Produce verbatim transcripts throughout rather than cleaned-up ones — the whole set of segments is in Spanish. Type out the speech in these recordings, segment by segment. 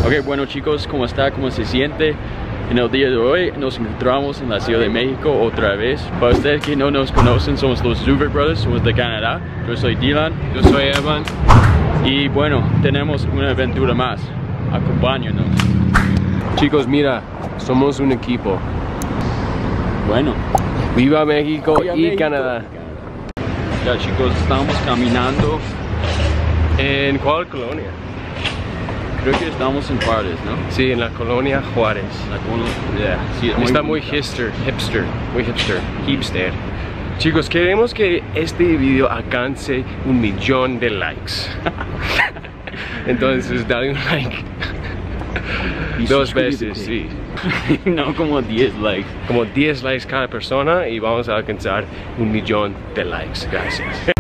Ok, bueno chicos, ¿cómo está? ¿Cómo se siente? En el día de hoy nos encontramos en la Ciudad de México otra vez. Para ustedes que no nos conocen, somos los Zuber Brothers, somos de Canadá. Yo soy Dylan. Yo soy Evan. Y bueno, tenemos una aventura más. Acompáñanos. Chicos, mira, somos un equipo. Bueno. Viva México Viva y México. Canadá. Ya chicos, estamos caminando. ¿En cuál colonia? Creo que estamos en Juárez, ¿no? Sí, en la colonia Juárez. La colonia, yeah, sí, Está muy bonita. hipster, hipster, muy hipster, hipster. Chicos, queremos que este video alcance un millón de likes. Entonces, dale un like. Y Dos suscríbete. veces, sí. No como diez likes. Como diez likes cada persona y vamos a alcanzar un millón de likes. Gracias.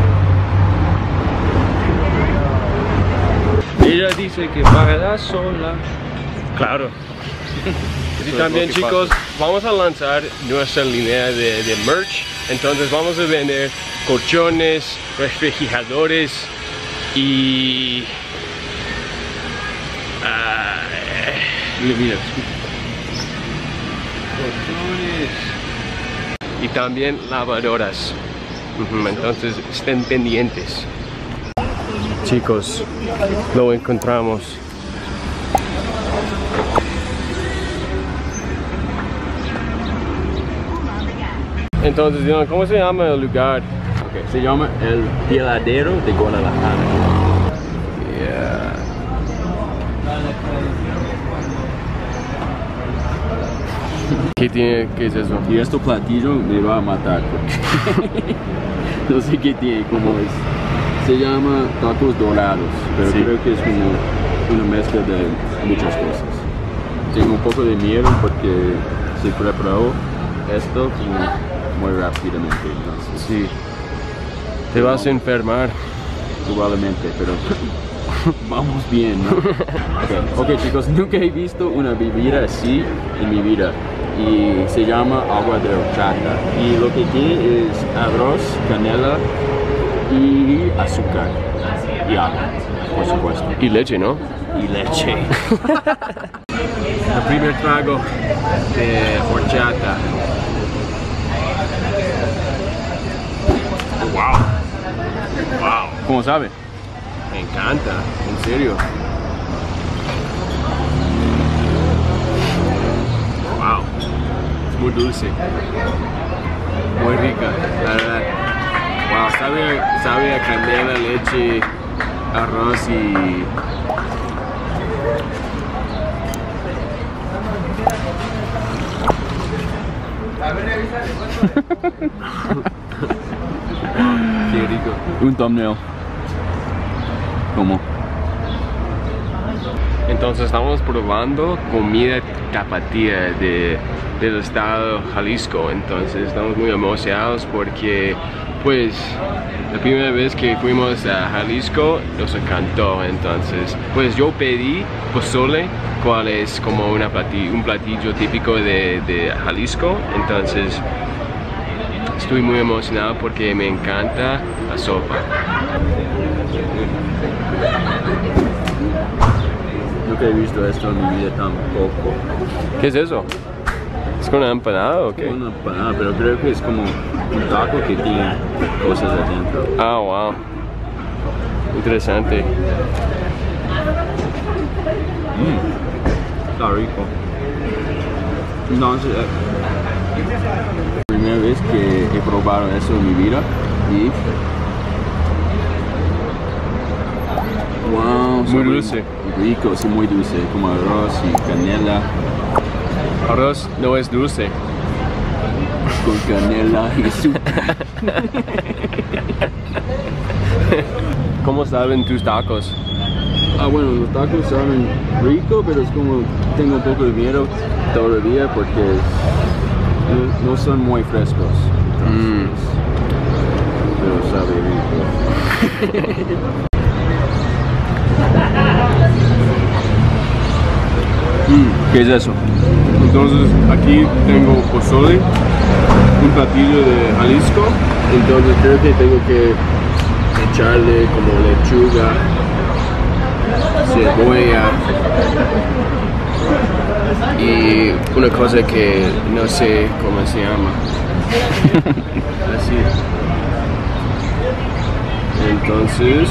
Ella dice que pagará sola. Claro. Y Eso también, es lo que chicos, pasa. vamos a lanzar nuestra línea de, de merch. Entonces vamos a vender colchones, refrigeradores y... ah, Mira, mira. y también lavadoras. Ujú, entonces estén pendientes. Chicos, lo encontramos. Entonces, Dylan, ¿cómo se llama el lugar? Okay, se llama el Heladero de Guadalajara. Yeah. ¿Qué tiene? ¿Qué es eso? Y este platillo me va a matar porque no sé qué tiene, cómo es. Se llama tacos dorados, pero Sí. creo que es como una mezcla de muchas cosas. Tengo un poco de miedo porque se preparó esto como muy rápidamente, entonces Sí. Te vas a enfermar. probablemente, pero vamos bien, ¿no? Okay. ok chicos, nunca he visto una bebida así en mi vida y se llama agua de horchata y lo que tiene es arroz, canela y azúcar y agua, por supuesto, Y leche, ¿no? y leche. El primer trago de horchata. Wow. Wow. ¿Cómo sabe? Me encanta, en serio. Wow. Es muy dulce. Muy rica, la verdad. Wow, sabe, sabe a canela, leche, arroz y... Qué rico. Un thumbnail. ¿Cómo? Entonces estamos probando comida tapatía de, del estado Jalisco. Entonces estamos muy emocionados porque pues la primera vez que fuimos a Jalisco nos encantó. Entonces pues yo pedí pozole, cual es como una platillo, un platillo típico de, de Jalisco. Entonces estoy muy emocionado porque me encanta la sopa. Nunca he visto esto en mi vida tampoco. ¿Qué es eso? ¿Es con una empanada o qué? Una empanada, pero creo que es como un taco que tiene cosas adentro. Ah, wow. Interesante. Mm, está rico. Entonces, eh, primera vez que he probado eso en mi vida y wow, Muy sabe dulce. rico, sí, muy dulce, como arroz y canela, Arroz no es dulce. con canela y azúcar. ¿Cómo saben tus tacos? Ah, bueno, los tacos saben rico, pero es como tengo un poco de miedo todavía porque no, no son muy frescos. Mm. Pero sabe rico. Mm, ¿qué es eso? Entonces aquí tengo pozole, un platillo de Jalisco. Entonces creo que tengo que echarle como lechuga cebolla y una cosa que no sé cómo se llama. Así. Entonces,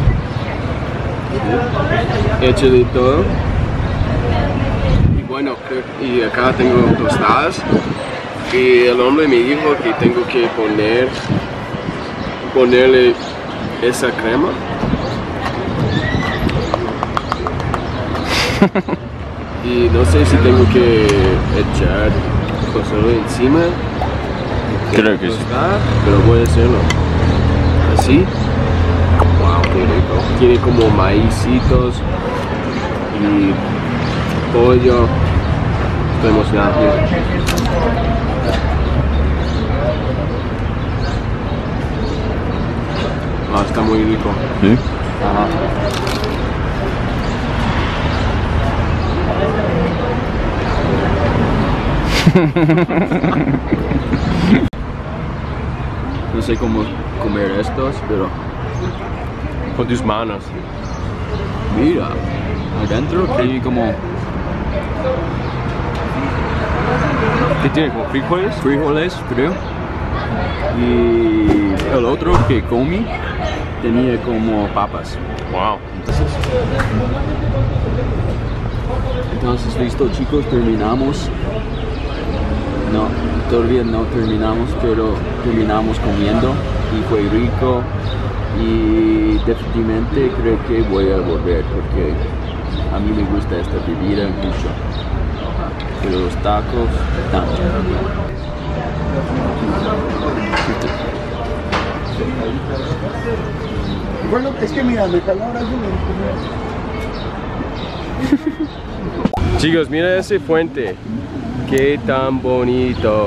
échale todo. Y bueno, y acá tengo tostadas. Y el hombre me dijo que tengo que poner, ponerle esa crema. Y no sé si tengo que echar cosas encima. Creo que sí. Pero voy a hacerlo. Así. Wow, qué rico. Tiene como maicitos y pollo. Estoy emocionado. Ah, está muy rico. ¿Sí? Ajá. No sé cómo comer estos, pero Con tus manos. mira, adentro tiene como ¿Qué tiene? ¿Como frijoles? frijoles, creo. Y el otro que comí tenía como papas. Wow. Entonces, entonces listo, chicos, terminamos. No, todavía no terminamos, pero terminamos comiendo y fue rico. Y definitivamente creo que voy a volver porque a mí me gusta esta bebida mucho. Pero los tacos, tanto. Bueno, es que mira, me calabra Chicos, mira ese fuente. Qué tan bonito.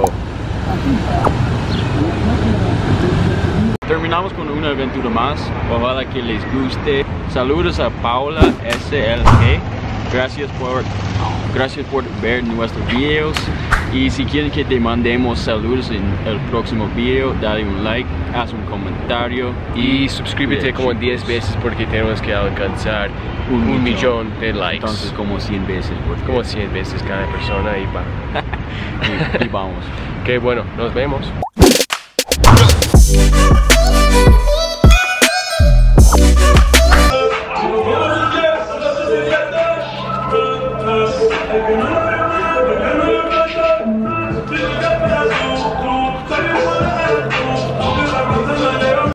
Terminamos con una aventura más. Ojalá que les guste. Saludos a Paula S L G. Gracias por, gracias por ver nuestros videos. Y si quieren que te mandemos saludos en el próximo video, dale un like, haz un comentario. Y suscríbete como diez veces porque tenemos que alcanzar un, un millón. millón de likes. Entonces como cien veces. Porque... Como cien veces cada persona y va. y, y vamos. Que bueno, nos vemos. Thank you.